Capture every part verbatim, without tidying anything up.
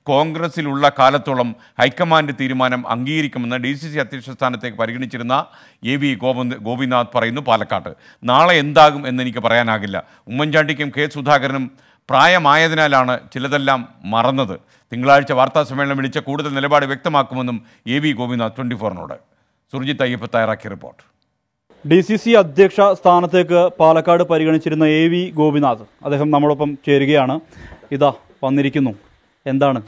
കോൺഗ്രസിലുള്ള കാലത്തോളം ഹൈക്കമാൻഡ് തീരുമാനം അംഗീകരിക്കുമെന്ന് D C C അധ്യക്ഷ സ്ഥാനത്തേക്ക് പരിഗണിച്ചിരുന്ന എ വി ഗോവിന്ദ് ഗോപിനാഥ് പറയുന്നു പാലക്കാട്ട്. നാളെ എന്താകും എന്നെനിക്ക് പറയാനാകില്ല. ഉമ്മൻചാണ്ടിക്കും കെ സുധാകരനും പ്രായമായതിനാലാണ് ചിലതെല്ലാം മറന്നത്. തിങ്കളാഴ്ച വാർത്താ സമ്മേളനം വിളിച്ച കൂടുതൽ നിലപാട് വ്യക്തമാക്കുമെന്നും എ വി ഗോപിനാഥ് ട്വൻറ്റി ഫോറിനോട്. സുർജിത്ത് അയ്യപ്പ തയ്യാറാക്കിയ റിപ്പോർട്ട്. ഡി സി സി അധ്യക്ഷ സ്ഥാനത്തേക്ക് പാലക്കാട് പരിഗണിച്ചിരുന്ന എ വി ഗോപിനാഥ് അദ്ദേഹം നമ്മളൊപ്പം ചേരുകയാണ്. ഇതാ വന്നിരിക്കുന്നു. എന്താണ്?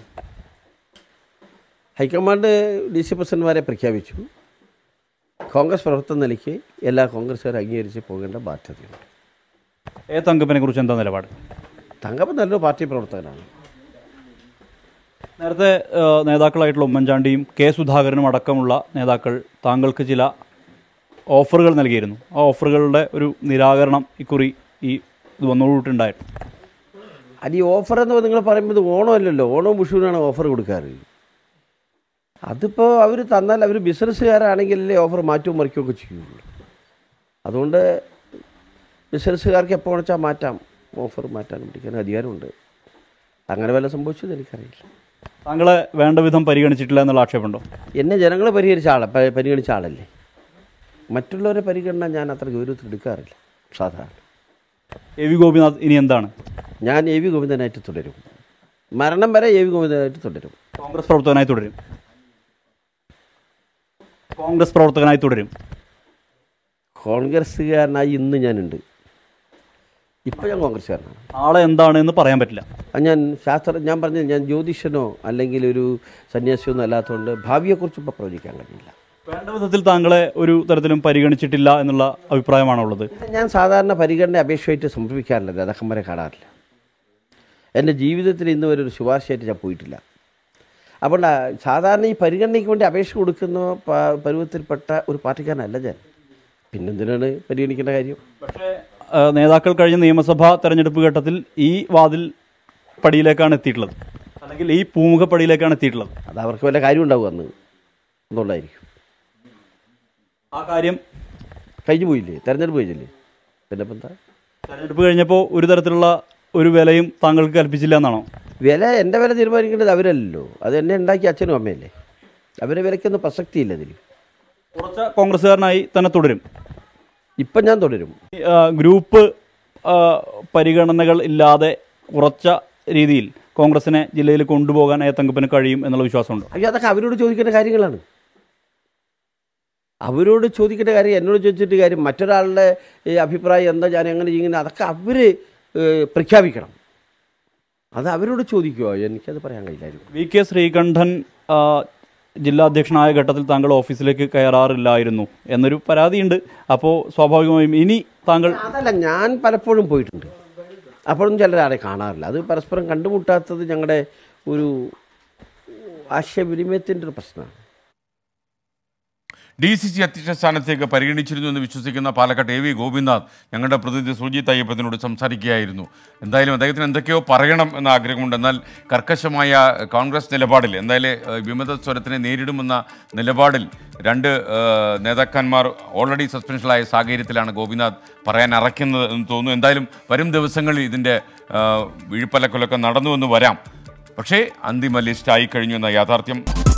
ഹൈക്കമാൻഡ് ഡി സി പ്രസിഡന്റുമാരെ പ്രഖ്യാപിച്ചു. കോൺഗ്രസ് പ്രവർത്തന നിലയ്ക്ക് എല്ലാ കോൺഗ്രസ്സുകാരും അംഗീകരിച്ച് പോകേണ്ട ബാധ്യതയുണ്ട്. എ തങ്കപ്പനെ കുറിച്ച് എന്താ നിലപാട്? തങ്കപ്പൻ നല്ലൊരു പാർട്ടി പ്രവർത്തകനാണ്. നേരത്തെ നേതാക്കളായിട്ടുള്ള ഉമ്മൻചാണ്ടിയും കെ സുധാകരനും അടക്കമുള്ള നേതാക്കൾ താങ്കൾക്ക് ചില ഓഫറുകൾ നൽകിയിരുന്നു. ആ ഓഫറുകളുടെ ഒരു നിരാകരണം ഇക്കുറി ഈ ഇത് വന്നോട്ടുണ്ടായിരുന്നു. അത് ഈ ഓഫർ എന്ന് നിങ്ങൾ പറയുമ്പോൾ ഇത് ഓണമല്ലല്ലോ, ഓണവും വിഷുവിനാണ് ഓഫർ കൊടുക്കാറ്. അതിപ്പോൾ അവർ തന്നാൽ അവർ ബിസിനസ്സുകാരാണെങ്കിലല്ലേ ഓഫർ മാറ്റവും മറിക്കുകയൊക്കെ ചെയ്യുള്ളൂ. അതുകൊണ്ട് ബിസിനസ്സുകാർക്ക് എപ്പോൾ വെച്ചാൽ മാറ്റാം, ഓഫർ മാറ്റാനും പിടിക്കാനും അധികാരമുണ്ട്. അങ്ങനെ വല്ല സംഭവിച്ചത് എനിക്കറിയില്ല. താങ്കളെ വേണ്ട വിധം പരിഗണിച്ചിട്ടില്ല എന്നുള്ള ആക്ഷേപമുണ്ടോ? എന്നെ ജനങ്ങൾ പരിഹരിച്ച ആളെ പരിഗണിച്ച ആളല്ലേ. മറ്റുള്ളവരെ പരിഗണന ഞാൻ അത്ര ഗൗരവത്തിൽ എടുക്കാറില്ല സാധാരണ. എ വി ഗോപിനാഥ് ഇനി എന്താണ്? ഞാൻ എ വി ഗോവിന്ദനായിട്ട് തുടരും. മരണം വരെ എ വി ഗോവിന്ദനായിട്ട് തുടരും. കോൺഗ്രസ് പ്രവർത്തകനായി തുടരും. കോൺഗ്രസ് പ്രവർത്തകനായി തുടരും. കോൺഗ്രസ്സുകാരനായി ഇന്ന് ഞാനുണ്ട്. ഇപ്പോൾ ഞാൻ കോൺഗ്രസ്സുകാരനാണ്. നാളെ എന്താണ് എന്ന് പറയാൻ പറ്റില്ല. ഞാൻ ശാസ്ത്ര ഞാൻ പറഞ്ഞത് ഞാൻ ജ്യോതിഷനോ അല്ലെങ്കിൽ ഒരു സന്യാസിയോ ഒന്നും അല്ലാത്തതുകൊണ്ട് ഭാവിയെക്കുറിച്ച് ഇപ്പോൾ പ്രവചിക്കാൻ കഴിയില്ല. വേണ്ട വിധത്തിൽ താങ്കളെ ഒരു തരത്തിലും പരിഗണിച്ചിട്ടില്ല എന്നുള്ള അഭിപ്രായമാണുള്ളത്. ഞാൻ സാധാരണ പരിഗണന അപേക്ഷയായിട്ട് സമർപ്പിക്കാറില്ല, നേതാക്കന്മാരെ കാണാറില്ല. എൻ്റെ ജീവിതത്തിൽ ഇന്ന് വരെ ഒരു ശുപാർശയായിട്ട് ഞാൻ പോയിട്ടില്ല. അപ്പോൾ സാധാരണ ഈ പരിഗണനയ്ക്ക് വേണ്ടി അപേക്ഷ കൊടുക്കുന്ന പരുവത്തിൽപ്പെട്ട ഒരു പാർട്ടിക്കാരനല്ല ഞാൻ. പിന്നെന്തിനാണ് പരിഗണിക്കേണ്ട കാര്യം? പക്ഷേ നേതാക്കൾ കഴിഞ്ഞ നിയമസഭാ തെരഞ്ഞെടുപ്പ് ഘട്ടത്തിൽ ഈ വാതിൽ പടിയിലേക്കാണ് എത്തിയിട്ടുള്ളത്, അല്ലെങ്കിൽ ഈ പൂമുഖ പടിയിലേക്കാണ് എത്തിയിട്ടുള്ളത്. അത് അവർക്ക് വല്ല കാര്യം ഉണ്ടാവും അന്ന് എന്നുള്ളതായിരിക്കും. ആ കാര്യം കഴിഞ്ഞു പോയില്ലേ, തെരഞ്ഞെടുപ്പ് കഴിഞ്ഞില്ലേ, പിന്നെ ഇപ്പം എന്താ? തെരഞ്ഞെടുപ്പ് കഴിഞ്ഞപ്പോൾ ഒരു തരത്തിലുള്ള ഒരു വിലയും താങ്കൾക്ക് കൽപ്പിച്ചില്ല എന്നാണോ? വില എൻ്റെ വില തീരുമാനിക്കേണ്ടത് അവരല്ലല്ലോ, അത് എന്നെ ഉണ്ടാക്കിയ അച്ഛനും അമ്മയല്ലേ. അവരെ വിലയ്ക്കൊന്നും പ്രസക്തിയില്ല ഇതിൽ. കുറച്ച് കോൺഗ്രസ്സുകാരനായി തന്നെ തുടരും. ഇപ്പം ഞാൻ തുടരും. ഗ്രൂപ്പ് പരിഗണനകൾ ഇല്ലാതെ ഉറച്ച രീതിയിൽ കോൺഗ്രസിനെ ജില്ലയിൽ കൊണ്ടുപോകാൻ എ തങ്കപ്പന് കഴിയും എന്നുള്ള വിശ്വാസമുണ്ട്. അയ്യോ, അതൊക്കെ അവരോട് ചോദിക്കേണ്ട കാര്യങ്ങളാണ്. അവരോട് ചോദിക്കേണ്ട കാര്യം എന്നോട് ചോദിച്ചിട്ട് കാര്യം. മറ്റൊരാളുടെ അഭിപ്രായം എന്താ, ഞാൻ എങ്ങനെ ചെയ്യുന്നത്, അതൊക്കെ അവർ പ്രഖ്യാപിക്കണം. അത് അവരോട് ചോദിക്കുമോ? എനിക്കത് പറയാൻ കഴിയില്ലായിരുന്നു. വി കെ ശ്രീകണ്ഠൻ ജില്ലാ അധ്യക്ഷനായ ഘട്ടത്തിൽ താങ്കൾ ഓഫീസിലേക്ക് കയറാറില്ലായിരുന്നു എന്നൊരു പരാതിയുണ്ട്. അപ്പോൾ സ്വാഭാവികമായും ഇനി താങ്കൾ അതല്ല, ഞാൻ പലപ്പോഴും പോയിട്ടുണ്ട്. അപ്പോഴും ചിലരാരെ കാണാറില്ല. അത് പരസ്പരം കണ്ടുമുട്ടാത്തത് ഞങ്ങളുടെ ഒരു ആശയവിനിമയത്തിൻ്റെ ഒരു പ്രശ്നമാണ്. ഡി സി സി അധ്യക്ഷ സ്ഥാനത്തേക്ക് പരിഗണിച്ചിരുന്നു എന്ന് വിശ്വസിക്കുന്ന പാലക്കാട് എ വി ഗോപിനാഥ് ഞങ്ങളുടെ പ്രതിനിധി സുർജിത്ത് അയ്യപ്പത്തിനോട് സംസാരിക്കുകയായിരുന്നു. എന്തായാലും അദ്ദേഹത്തിന് എന്തൊക്കെയോ പറയണം എന്ന ആഗ്രഹമുണ്ട്. എന്നാൽ കർക്കശമായ കോൺഗ്രസ് നിലപാടിൽ, എന്തായാലും വിമത സ്വരത്തിനെ നേരിടുമെന്ന നിലപാടിൽ രണ്ട് നേതാക്കന്മാർ ഓൾറെഡി സസ്പെൻഷനിലായ സാഹചര്യത്തിലാണ് ഗോപിനാഥ് പറയാൻ അറയ്ക്കുന്നത് എന്ന് തോന്നുന്നു. എന്തായാലും വരും ദിവസങ്ങളിൽ ഇതിൻ്റെ വിഴുപ്പലക്കൊലൊക്കെ നടന്നുവെന്ന് വരാം. പക്ഷേ അന്തിമ ലിസ്റ്റ് ആയിക്കഴിഞ്ഞു എന്ന യാഥാർത്ഥ്യം